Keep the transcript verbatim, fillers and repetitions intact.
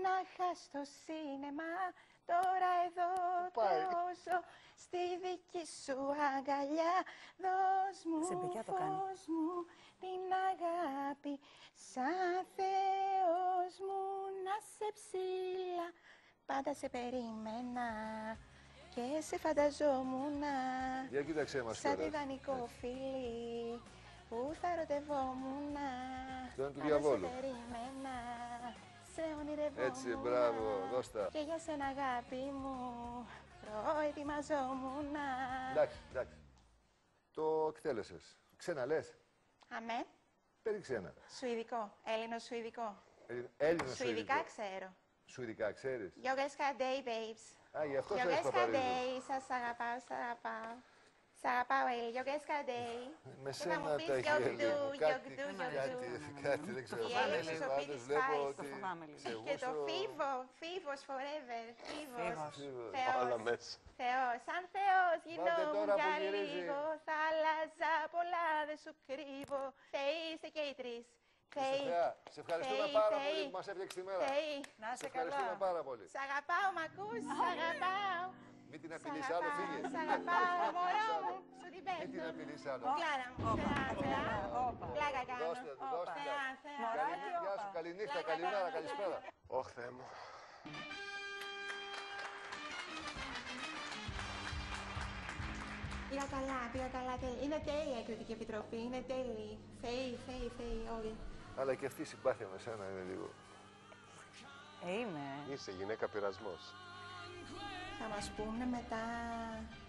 μονάχα στο σίνεμα, τώρα εδώ τρώσω στη δική σου αγκαλιά. Δώσ' μου, φως μου, την αγάπη, σαν Θεός μου, να σε ψηλά. Πάντα σε περίμενα και σε φανταζόμουνα. Για κοίταξέ μας σαν τώρα. ιδανικό φιλί που θα ερωτευόμουνα. Αυτό είναι του Πάντα διαβόλου. σε περίμενα, σε ονειρευόμουνα. Έτσι, μπράβο, δώστα. Και για σένα αγάπη μου προετοιμαζόμουνα. Εντάξει, εντάξει. Το εκτέλεσες. Ξένα λες. Αμέ. Παίρνει ξένα. Σουηδικό. Έλληνο-σουηδικό. Έλληνο Σουηδικά ξέρω. Σουηδικά ξέρεις. Γιώργεσκα day, babes. Α, γι' αυτό θες Γιώργεσκα Παπαρίζου. day, σας αγαπάω, σας αγαπάω. Σ' αγαπάω, Έλλη. Γιώργεσκα day. Με Και θα σένα μου πεις τα γιογδού, χέρια μου. Κάτι, γιογδού, κάτι, γιογδού. κάτι, δεν ξέρω. Η Φάμε Έλλη λίγο, στο πάντως σπίτι βλέπω σπάει. ότι Και το ξεγούσω- φίβο, φίβος forever, φίβος. Φίβος. Θεός, Όλα μέσα. Θεός, σαν Θεός Βάλτε γινόμουν τώρα που για γυρίζει. λίγο. Θα άλλαζα πολλά, δεν σου κρύβω. Θεοί είστε και οι τρεις. Θεοί, Θεά, σε ευχαριστούμε Θεοί, πάρα Θεοί. πολύ που μας έφτιαξες τη μέρα. Θεοί. Να Σε είσαι ευχαριστούμε καλά. πάρα πολύ. Σ' αγαπάω, μ' ακούς, σ' αγαπάω. Μην την Σ' απειλείς άλλο, αγαπάω, φύγε. σ' αγαπάω, μωρό μου, σου την Μην την πέφτω. απειλείς άλλο. Κλάρα μου, θεά, θεά. Όπα. Πλάκα κάνω. Δώστε του, δώστε του. Θεά, θεά. Μωράκι, Γεια σου, όπα. καληνύχτα, καλημέρα, καλησπέρα. Ωχ, Θεέ μου. Πήγα καλά, πήγα καλά. τέλεια. Είναι τέλεια η Κριτική Επιτροπή, είναι τέλειοι. Θεοί, θεοί, θεοί όλοι. Αλλά και αυτή η συμπάθεια με σένα είναι λίγο. Ε, είμαι. Είσαι γυναίκα πειρασμός. Θα μας πούνε μετά